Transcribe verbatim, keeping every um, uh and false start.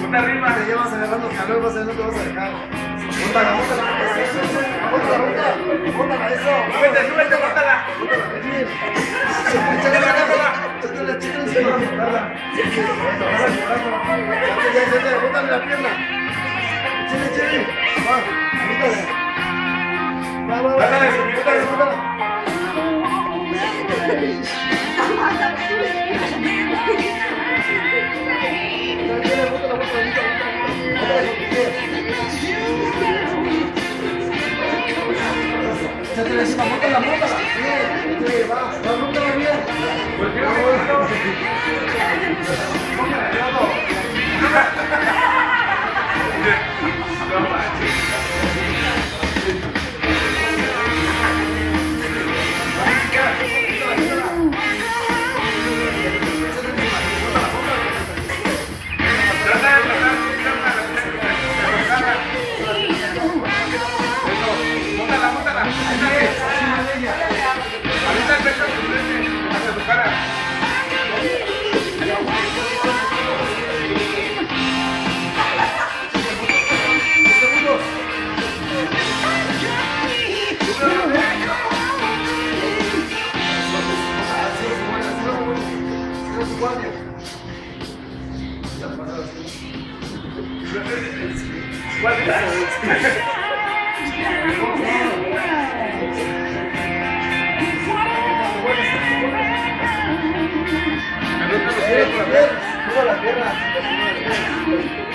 Una arriba. Te llevas agarrando calor, vas a ver, no te vas a dejar. Bótala, bótala, bótala, bótala, bótala, eso. Súbete, súbete, bótala. Bótala, bien. Échale, échale, échale, échale encima, bótala. Ya, ya, ya, bótale la pierna. Échale, échale. Va, bótale. Va, va, va. Bótale, bótale, bótala. Échale encima, bótala, bótala. Bien, bien, va, va, bótala bien. ¿Por qué no me gusta? No manches. Bótala, bótala. Ahorita el pecho hacia tu cara. ¿Cuál es? Suba la pierna.